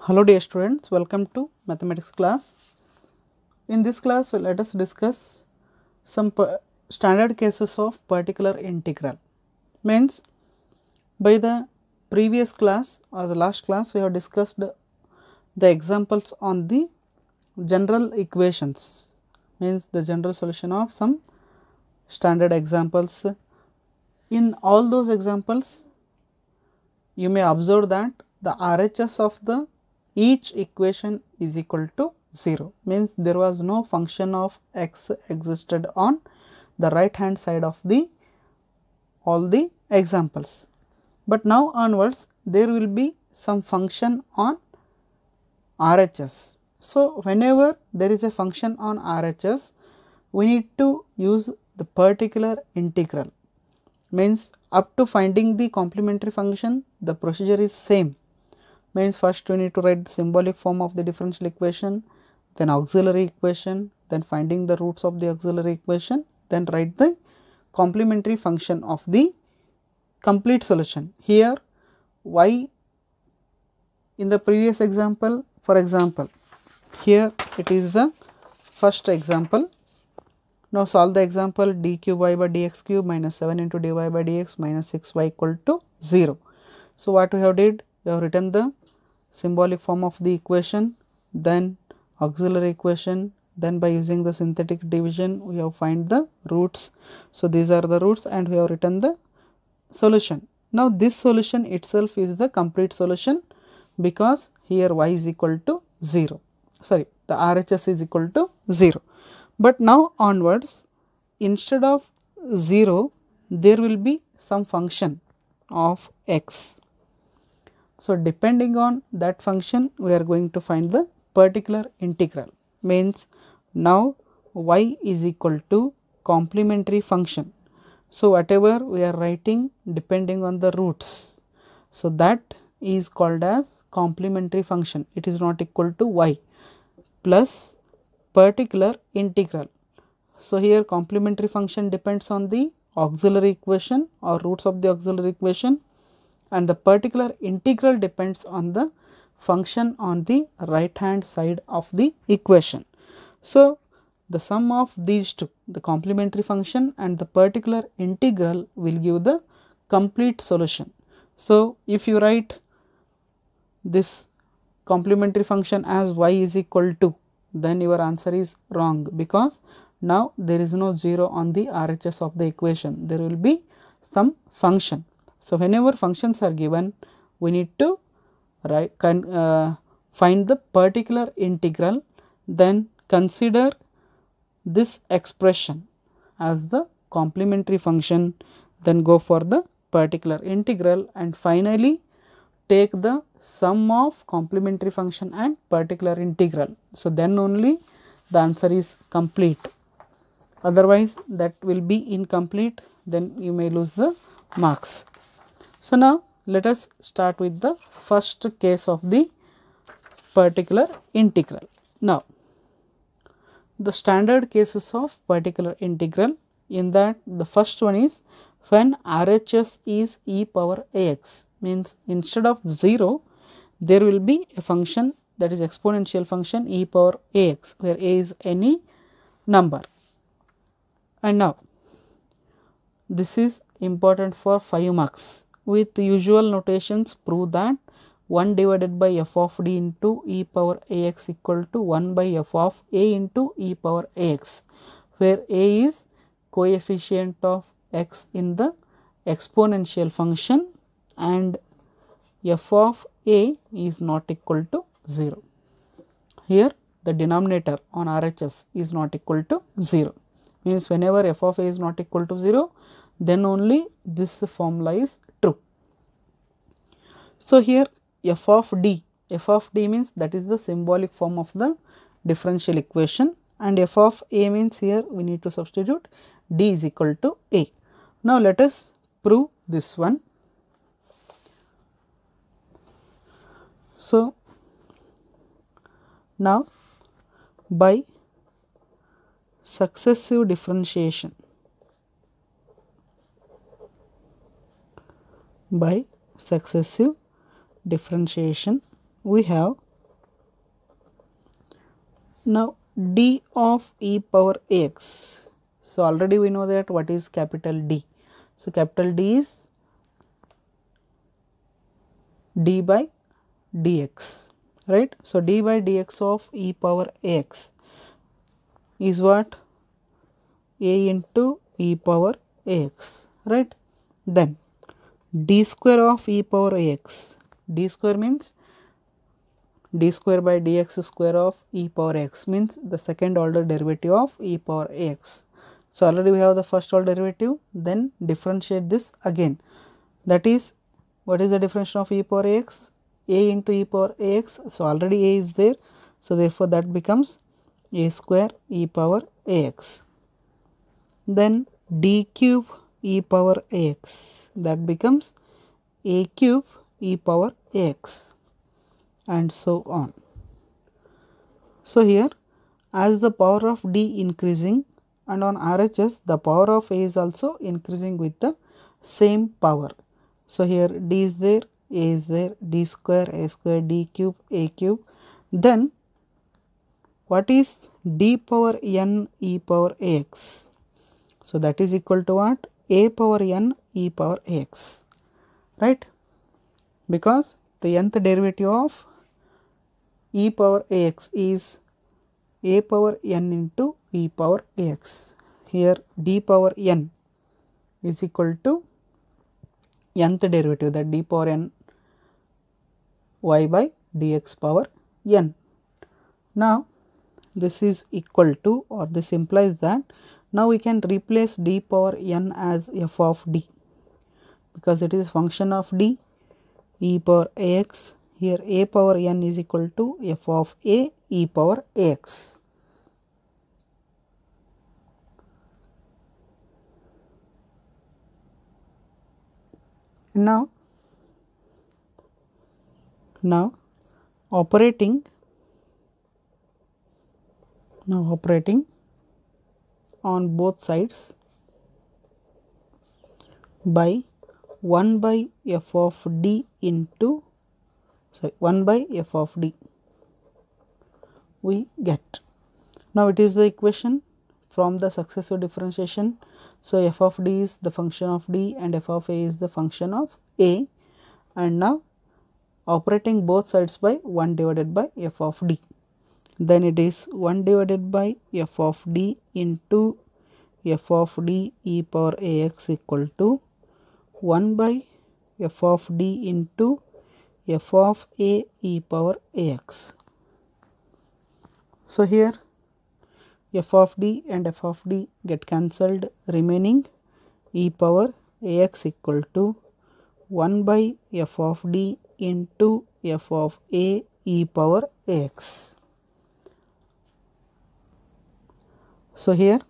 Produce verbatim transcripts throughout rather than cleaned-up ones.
Hello dear students, welcome to mathematics class. In this class, let us discuss some standard cases of particular integral. Means by the previous class or the last class, we have discussed the examples on the general equations, means the general solution of some standard examples. In all those examples, you may observe that the R H S of the each equation is equal to zero, means there was no function of x existed on the right hand side of the all the examples. But now onwards there will be some function on R H S. So whenever there is a function on R H S, we need to use the particular integral, means up to finding the complementary function the procedure is same. Means first we need to write the symbolic form of the differential equation, then auxiliary equation, then finding the roots of the auxiliary equation, then write the complementary function of the complete solution. Here y in the previous example, for example, here it is the first example. Now solve the example d cube y by dx cube minus seven into dy by dx minus six y equal to zero. So what we have did, we have written the symbolic form of the equation, then auxiliary equation, then by using the synthetic division we have find the roots. So these are the roots and we have written the solution. Now this solution itself is the complete solution because here y is equal to zero, sorry the R H S is equal to zero. But now onwards, instead of zero there will be some function of x. So depending on that function we are going to find the particular integral, means now y is equal to complementary function. So whatever we are writing depending on the roots, so that is called as complementary function. It is not equal to y plus particular integral. So here complementary function depends on the auxiliary equation or roots of the auxiliary equation, and the particular integral depends on the function on the right hand side of the equation. So the sum of these two, the complementary function and the particular integral, will give the complete solution. So if you write this complementary function as y is equal to, then your answer is wrong, because now there is no zero on the R H S of the equation, there will be some function. So whenever functions are given, we need to write, uh, find the particular integral, then consider this expression as the complementary function, then go for the particular integral, and finally take the sum of complementary function and particular integral. So then only the answer is complete, otherwise that will be incomplete, then you may lose the marks. So now let us start with the first case of the particular integral. Now the standard cases of particular integral, in that the first one is when R H S is e power ax, means instead of zero there will be a function, that is exponential function e power ax, where a is any number. And now this is important for five marks. With the usual notations, prove that one divided by f of d into e power ax equal to one by f of a into e power ax, where a is coefficient of x in the exponential function and f of a is not equal to zero. Here the denominator on R H S is not equal to zero, means whenever f of a is not equal to zero, then only this formula is true. So here f of d, f of d means that is the symbolic form of the differential equation, and f of a means here we need to substitute d is equal to a. Now let us prove this one. So now by successive differentiation, by successive differentiation we have Now d of e power ax. So already we know that what is capital D. So capital D is d by dx, right. So d by dx of e power ax is what? A into e power ax, right. Then d square of e power ax. D square means d square by dx square of e power x, means the second order derivative of e power ax. So already we have the first order derivative, then differentiate this again. That is, what is the differentiation of e power ax? A into e power ax. So already a is there, so therefore that becomes a square e power ax. Then d cube e power ax, that becomes a cube e power ax, and so on. So here, as the power of d increasing, and on R H S the power of a is also increasing with the same power. So here d is there, a is there, d square, a square, d cube, a cube. Then what is d power n e power ax? So that is equal to what? A power n e power ax, right? Because the nth derivative of e power ax is a power n into e power ax. Here d power n is equal to nth derivative, that d power n y by dx power n. Now this is equal to, or this implies that now we can replace d power n as f of d, because it is a function of d, e power ax. Here a power n is equal to f of a e power ax. Now, now operating, now operating on both sides by one by f of d into, sorry, one by f of d we get. Now it is the equation from the successive differentiation. So f of d is the function of d and f of a is the function of a, and now operating both sides by one divided by f of d. Then it is one divided by f of d into f of d e power ax equal to one by f of d into f of a e power ax. So here f of d and f of d get cancelled, remaining e power ax equal to one by f of d into f of a e power ax. So here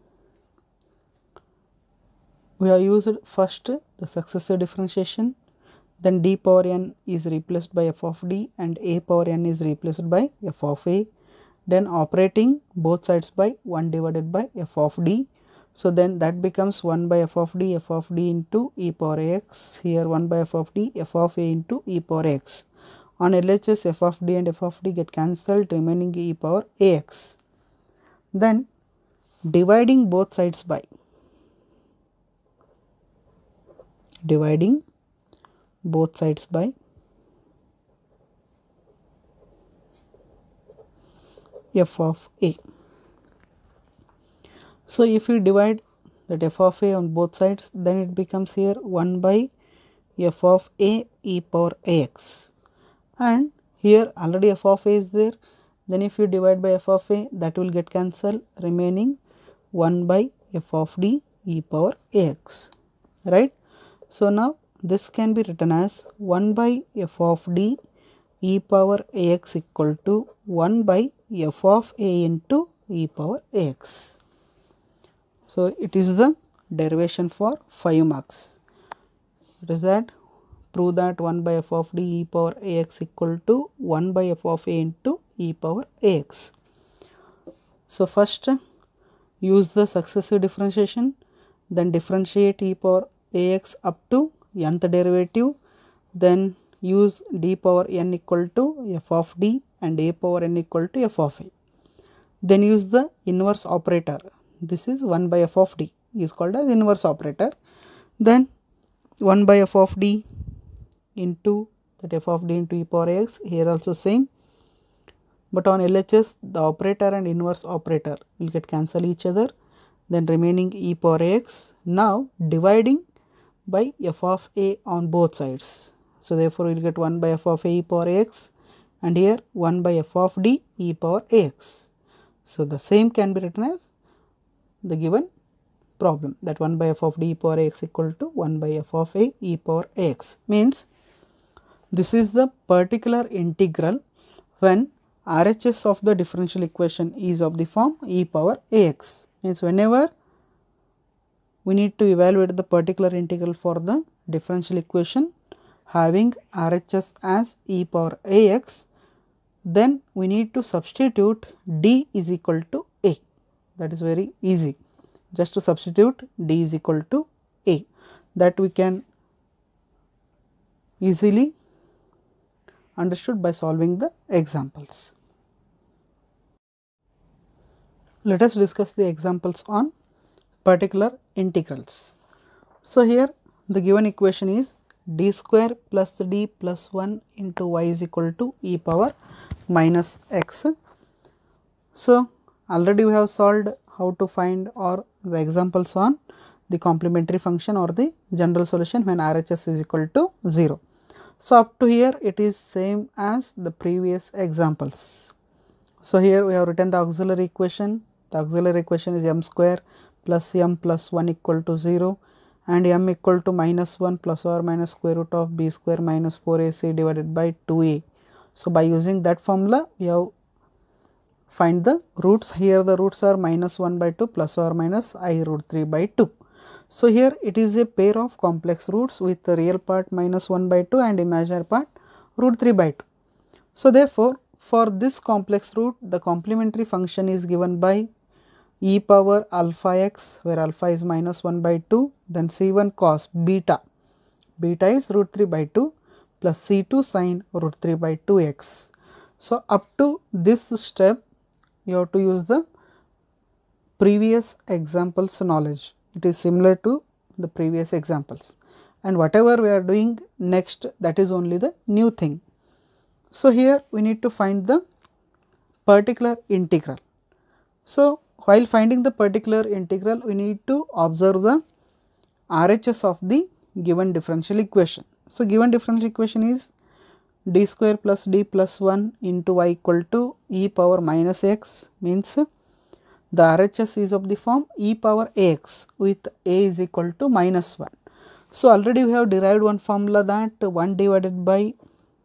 we have used first the successive differentiation, then d power n is replaced by f of d and a power n is replaced by f of a, then operating both sides by one divided by f of d. So then that becomes one by f of d, f of d into e power ax, here one by f of d, f of a into e power x. On L H S, f of d and f of d get cancelled, remaining e power ax. Then dividing both sides by, dividing both sides by f of a. So if you divide that f of a on both sides, then it becomes here one by f of a e power ax, and here already f of a is there, then if you divide by f of a, that will get cancelled, remaining one by f of d e power ax, right. So now this can be written as one by f of d e power ax equal to one by f of a into e power ax. So it is the derivation for five marks. It is that prove that one by f of d e power ax equal to one by f of a into e power ax. So first use the successive differentiation, then differentiate e power ax up to nth derivative, then use d power n equal to f of d and a power n equal to f of a. then use the inverse operator. This is one by f of d is called as inverse operator. Then one by f of d into that f of d into e power x, here also same, but on L H S the operator and inverse operator will get cancel each other, then remaining e power x. Now dividing by f of a on both sides, so therefore we will get one by f of a e power x, and here one by f of d e power ax. So the same can be written as the given problem, that one by f of d e power x equal to one by f of a e power ax, means this is the particular integral when R H S of the differential equation is of the form e power ax, means whenever we need to evaluate the particular integral for the differential equation having R H S as e power ax, then we need to substitute d is equal to a. That is very easy, just to substitute d is equal to a, that we can easily understood by solving the examples. Let us discuss the examples on particular integrals. So here the given equation is d square plus d plus one into y is equal to e power minus x. So already we have solved how to find or the examples on the complementary function or the general solution when R H S is equal to zero. So up to here it is same as the previous examples. So here we have written the auxiliary equation. The auxiliary equation is m square plus m plus one equal to zero, and m equal to minus one plus or minus square root of b square minus four a c divided by two a. So by using that formula we have find the roots. Here the roots are minus one by two plus or minus I root three by two. So here it is a pair of complex roots with the real part minus one by two and imaginary part root three by two. So therefore for this complex root the complementary function is given by e power alpha x, where alpha is minus one by two, then c one cos beta, beta is root three by two plus c two sin root three by two x. So up to this step you have to use the previous examples knowledge. It is similar to the previous examples, and whatever we are doing next, that is only the new thing. So here we need to find the particular integral. So while finding the particular integral we need to observe the R H S of the given differential equation. So given differential equation is d square plus d plus one into y equal to e power minus x, means the R H S is of the form e power ax with a is equal to minus one. So already we have derived one formula, that one divided by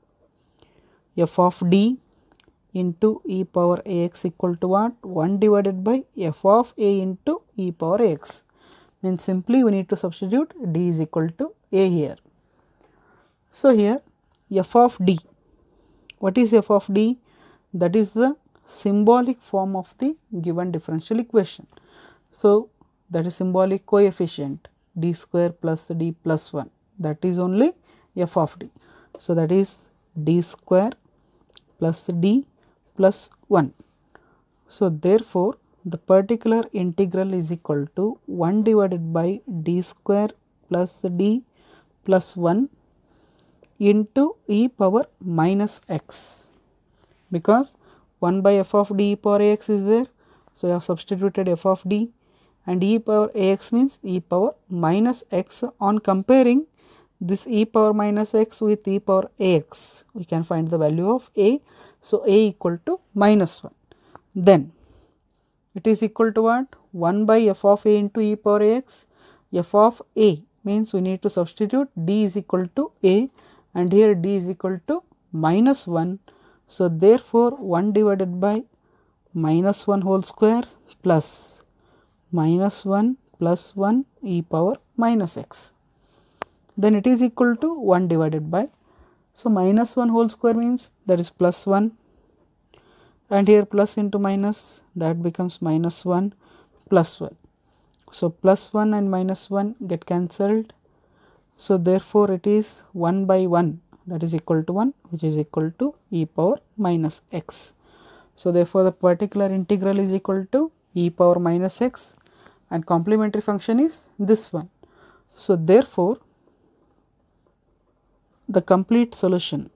f of d into e power ax equal to what? one divided by f of a into e power ax, means simply we need to substitute d is equal to a here. So here f of d, what is f of d? That is the symbolic form of the given differential equation. So that is symbolic coefficient d square plus d plus one, that is only f of d. So that is d square plus d plus one. So therefore the particular integral is equal to one divided by d square plus d plus one into e power minus x, because one by f of d e power ax is there. So I have substituted f of d, and e power ax means e power minus x. On comparing this e power minus x with e power ax, we can find the value of a. So a equal to minus one. Then it is equal to what? one by f of a into e power ax. F of a means we need to substitute d is equal to a, and here d is equal to minus one. So therefore one divided by minus one whole square plus minus one plus one e power minus x. Then it is equal to one divided by, so minus one whole square means that is plus one, and here plus into minus, that becomes minus one plus one. So plus one and minus one get cancelled. So therefore it is one by one, that is equal to one, which is equal to e power minus x. So therefore the particular integral is equal to e power minus x and complementary function is this one. So therefore the complete solution,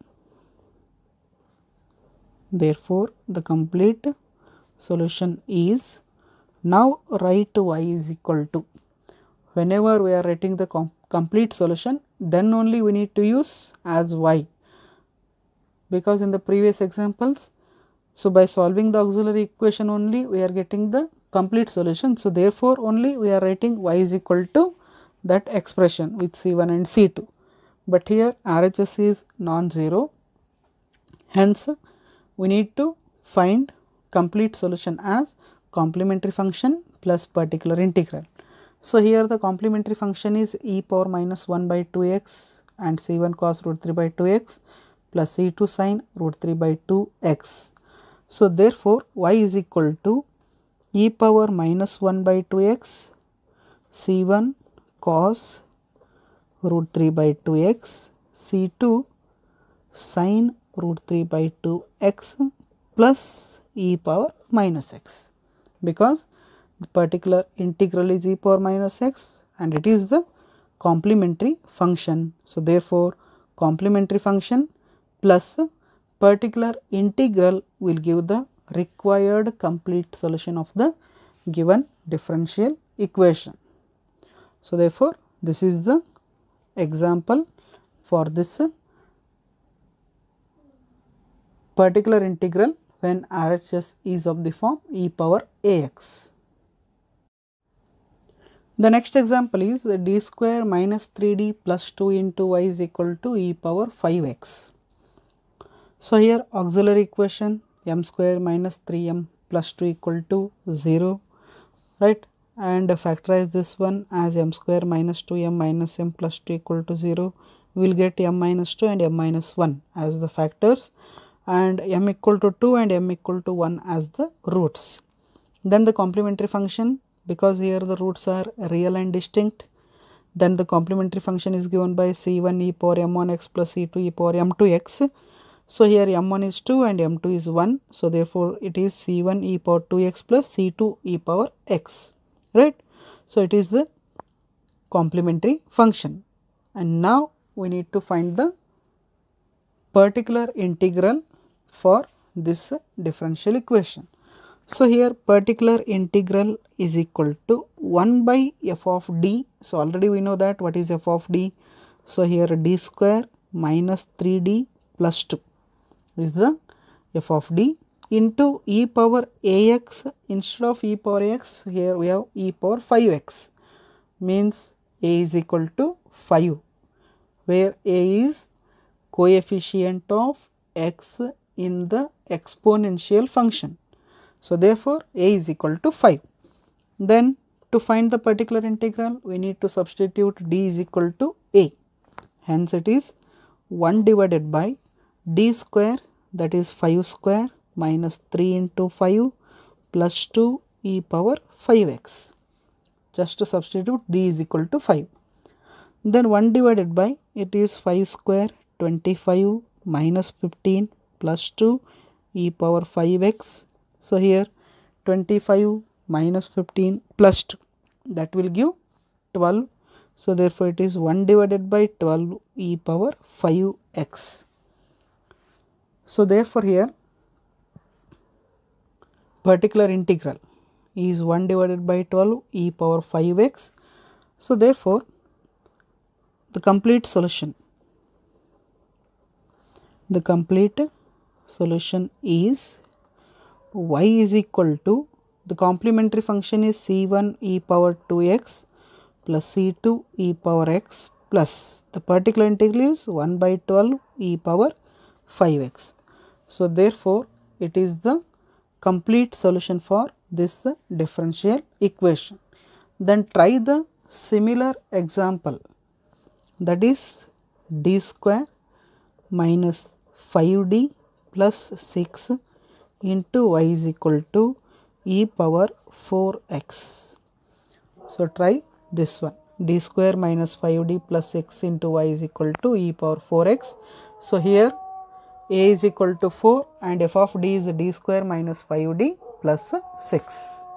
therefore the complete solution is, now write y is equal to, whenever we are writing the com complete solution, then only we need to use as y, because in the previous examples, so by solving the auxiliary equation only we are getting the complete solution. So therefore only we are writing y is equal to that expression with C one and C two, but here R H S is non-zero, hence we need to find complete solution as complementary function plus particular integral. So here the complementary function is e power minus one by two x and C one cos root three by two x plus C two sin root three by two x. So therefore y is equal to e power minus one by two x C one cos root three by two x C two sin root three by two x plus e power minus x, because the particular integral is e power minus x and it is the complementary function. So therefore complementary function plus particular integral will give the required complete solution of the given differential equation. So therefore this is the example for this particular integral when R H S is of the form e power ax. The next example is d square minus three d plus two into y is equal to e power five x. So here auxiliary equation m square minus three m plus two equal to zero, right, and factorize this one as m square minus two m minus m plus two equal to zero. We will get m minus two and m minus one as the factors and m equal to two and m equal to one as the roots. Then the complementary function, because here the roots are real and distinct, then the complementary function is given by C one e power m one x plus C two e power m two x. So here m one is two and m two is one, so therefore it is C one e power two x plus C two e power x, right. So it is the complementary function, and now we need to find the particular integral for this differential equation. So here particular integral is equal to one by f of d. So already we know that what is f of d. So here d square minus three d plus two is the f of d into e power ax. Instead of e power x, here we have e power five x, means a is equal to five, where a is coefficient of x in the exponential function. So therefore a is equal to five. Then to find the particular integral, we need to substitute d is equal to a. Hence it is one divided by d square, that is five square minus three into five plus two e power five x. Just to substitute d is equal to five. Then one divided by, it is five square twenty-five minus fifteen plus two e power five x. So here twenty-five minus fifteen plus two, that will give twelve. So therefore it is one divided by twelve e power five x. So therefore here particular integral is one divided by twelve e power five x. So therefore the complete solution, the complete solution is y is equal to, the complementary function is C one e power two x plus C two e power x plus the particular integral is one by twelve e power five x. So therefore it is the complete solution for this differential equation. Then try the similar example, that is d square minus five d plus six into y is equal to e power four x. So try this one, d square minus five d plus six into y is equal to e power four x. So here a is equal to four and f of d is d square minus five d plus six.